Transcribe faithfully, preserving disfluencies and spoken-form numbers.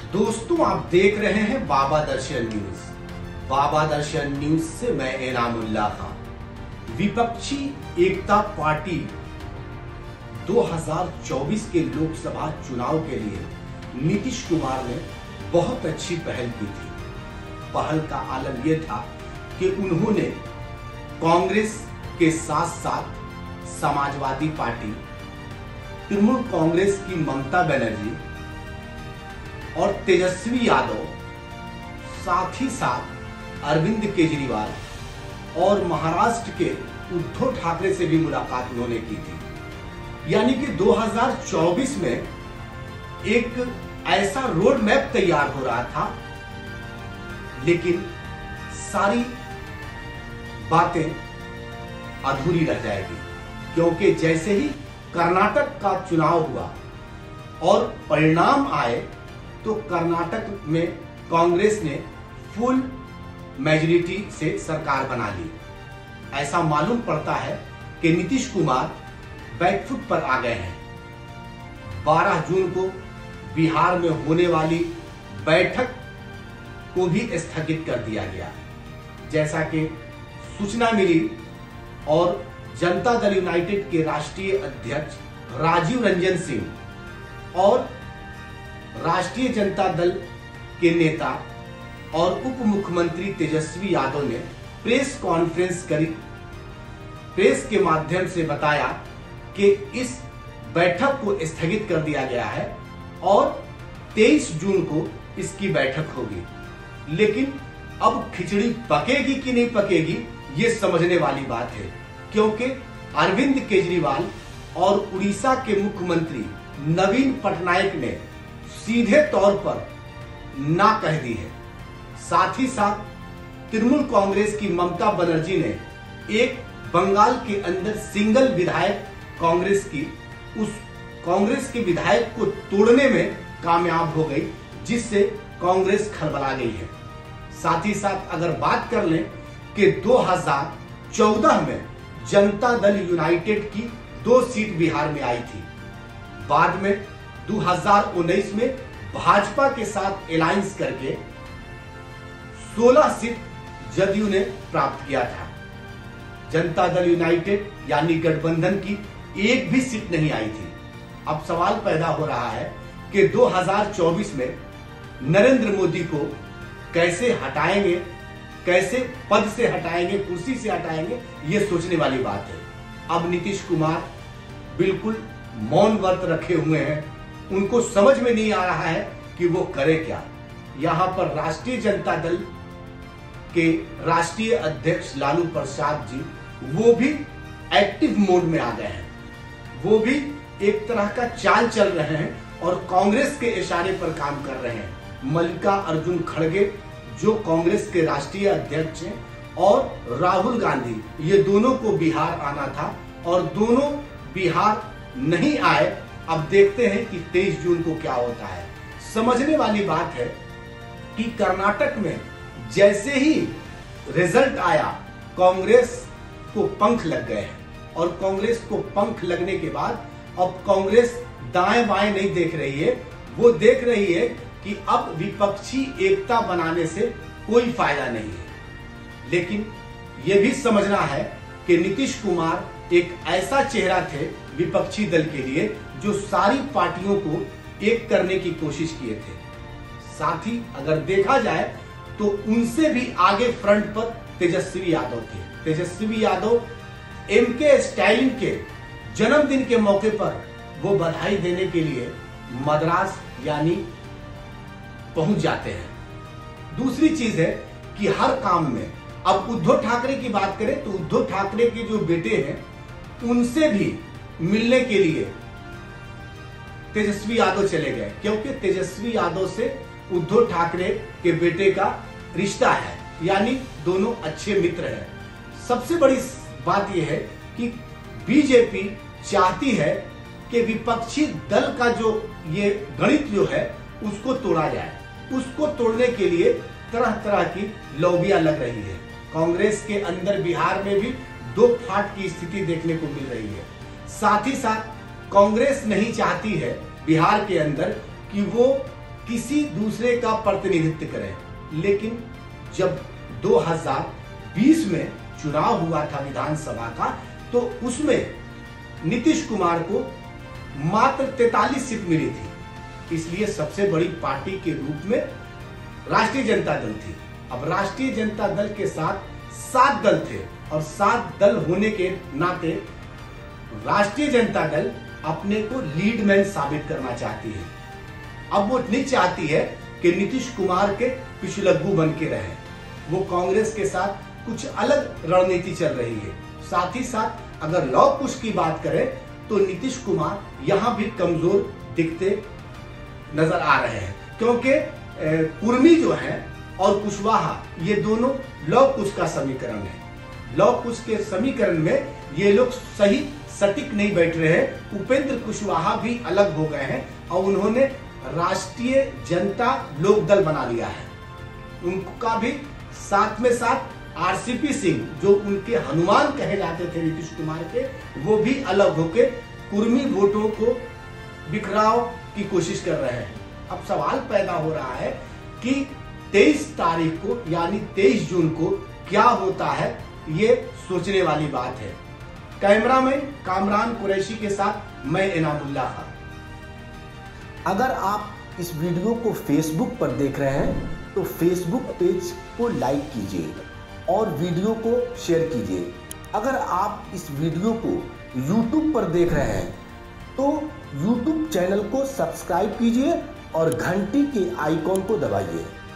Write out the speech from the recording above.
दोस्तों, आप देख रहे हैं बाबा दर्शन न्यूज। बाबा दर्शन न्यूज से मैं इनामुल्लाह खान। विपक्षी एकता पार्टी दो हज़ार चौबीस के लोकसभा चुनाव के लिए नीतीश कुमार ने बहुत अच्छी पहल की थी। पहल का आलम यह था कि उन्होंने कांग्रेस के साथ साथ समाजवादी पार्टी, तृणमूल कांग्रेस की ममता बनर्जी और तेजस्वी यादव, साथ ही साथ अरविंद केजरीवाल और महाराष्ट्र के उद्धव ठाकरे से भी मुलाकात उन्होंने की थी। यानी कि दो हज़ार चौबीस में एक ऐसा रोड मैप तैयार हो रहा था, लेकिन सारी बातें अधूरी रह जाएगी, क्योंकि जैसे ही कर्नाटक का चुनाव हुआ और परिणाम आए तो कर्नाटक में कांग्रेस ने फुल मेजॉरिटी से सरकार बना ली। ऐसा मालूम पड़ता है कि नीतीश कुमार बैकफुट पर आ गए हैं। बारह जून को बिहार में होने वाली बैठक को भी स्थगित कर दिया गया, जैसा कि सूचना मिली। और जनता दल यूनाइटेड के राष्ट्रीय अध्यक्ष राजीव रंजन सिंह और राष्ट्रीय जनता दल के नेता और उप मुख्यमंत्री तेजस्वी यादव ने प्रेस कॉन्फ्रेंस करी। प्रेस के माध्यम से बताया कि इस बैठक को स्थगित कर दिया गया है और तेईस जून को इसकी बैठक होगी। लेकिन अब खिचड़ी पकेगी कि नहीं पकेगी, ये समझने वाली बात है, क्योंकि अरविंद केजरीवाल और उड़ीसा के मुख्यमंत्री नवीन पटनायक ने सीधे तौर पर ना कह दी है। साथ ही साथ तृणमूल कांग्रेस की ममता बनर्जी ने एक बंगाल के अंदर सिंगल विधायक कांग्रेस की उस कांग्रेस के विधायक को तोड़ने में कामयाब हो गई, जिससे कांग्रेस खलबला गई है। साथ ही साथ अगर बात कर लें कि दो हज़ार चौदह में जनता दल यूनाइटेड की दो सीट बिहार में आई थी। बाद में दो हज़ार उन्नीस में भाजपा के साथ अलायंस करके सोलह सीट जदयू ने प्राप्त किया था। जनता दल यूनाइटेड यानी गठबंधन की एक भी सीट नहीं आई थी। अब सवाल पैदा हो रहा है कि दो हज़ार चौबीस में नरेंद्र मोदी को कैसे हटाएंगे, कैसे पद से हटाएंगे, कुर्सी से हटाएंगे, ये सोचने वाली बात है। अब नीतीश कुमार बिल्कुल मौन व्रत रखे हुए हैं। उनको समझ में नहीं आ रहा है कि वो करे क्या। यहां पर राष्ट्रीय जनता दल के राष्ट्रीय अध्यक्ष लालू प्रसाद जी, वो भी एक्टिव मोड में आ गए हैं। वो भी एक तरह का चाल चल रहे हैं और कांग्रेस के इशारे पर काम कर रहे हैं। मल्लिकार्जुन खड़गे जो कांग्रेस के राष्ट्रीय अध्यक्ष हैं और राहुल गांधी, ये दोनों को बिहार आना था और दोनों बिहार नहीं आए। अब देखते हैं कि तेईस जून को क्या होता है। समझने वाली बात है कि कर्नाटक में जैसे ही रिजल्ट आया, कांग्रेस को पंख लग गए हैं और कांग्रेस को पंख लगने के बाद अब कांग्रेस दाएं बाएं नहीं देख रही है। वो देख रही है कि अब विपक्षी एकता बनाने से कोई फायदा नहीं है। लेकिन यह भी समझना है कि नीतीश कुमार एक ऐसा चेहरा थे विपक्षी दल के लिए जो सारी पार्टियों को एक करने की कोशिश किए थे। साथ ही अगर देखा जाए तो उनसे भी आगे फ्रंट पर तेजस्वी यादव थे। तेजस्वी यादव एम के स्टालिन के जन्मदिन के मौके पर वो बधाई देने के लिए मद्रास यानी पहुंच जाते हैं। दूसरी चीज है कि हर काम में, अब उद्धव ठाकरे की बात करें तो उद्धव ठाकरे के जो बेटे हैं उनसे भी मिलने के लिए तेजस्वी यादव चले गए, क्योंकि तेजस्वी यादव से उद्धव ठाकरे के बेटे का रिश्ता है, यानी दोनों अच्छे मित्र हैं। सबसे बड़ी बात यह है कि बीजेपी चाहती है कि विपक्षी दल का जो ये गणित जो है उसको तोड़ा जाए। उसको तोड़ने के लिए तरह तरह की लॉबियां लग रही है। कांग्रेस के अंदर बिहार में भी दो फाट की स्थिति देखने को मिल रही है। साथ ही साथ कांग्रेस नहीं चाहती है बिहार के अंदर कि वो किसी दूसरे का प्रतिनिधित्व करें। लेकिन जब दो हज़ार बीस में चुनाव हुआ था विधानसभा का, तो उसमें नीतीश कुमार को मात्र तैंतालीस सीट मिली थी। इसलिए सबसे बड़ी पार्टी के रूप में राष्ट्रीय जनता दल थी। अब राष्ट्रीय जनता दल के साथ सात दल थे और सात दल होने के नाते राष्ट्रीय जनता दल अपने को लीडमैन साबित करना चाहती है। अब वो नहीं चाहती है कि नीतीश कुमार के पिछलग्गू बन के रहे। वो कांग्रेस के साथ कुछ अलग रणनीति चल रही है। साथ ही साथ अगर लौह कुश की बात करें तो नीतीश कुमार यहां भी कमजोर दिखते नजर आ रहे हैं, क्योंकि कुर्मी जो है और कुशवाहा ये दोनों लौह कुश का समीकरण है। लौह कुश के समीकरण में ये लोग सही सटीक नहीं बैठ रहे हैं। उपेंद्र कुशवाहा भी अलग हो गए हैं और उन्होंने राष्ट्रीय जनता लोक दल बना लिया है। उनका भी साथ में साथ आरसीपी सिंह, जो उनके हनुमान कहे जाते थे नीतीश कुमार के, वो भी अलग होके कुर्मी वोटों को बिखराव की कोशिश कर रहे हैं। अब सवाल पैदा हो रहा है कि तेईस तारीख को यानी तेईस जून को क्या होता है, ये सोचने वाली बात है। कैमरामैन कामरान कुरैशी के साथ मैं इनामुल्लाह खान। अगर आप इस वीडियो को फेसबुक पर देख रहे हैं तो फेसबुक पेज को लाइक कीजिए और वीडियो को शेयर कीजिए। अगर आप इस वीडियो को यूट्यूब पर देख रहे हैं तो यूट्यूब चैनल को सब्सक्राइब कीजिए और घंटी के आइकॉन को दबाइए।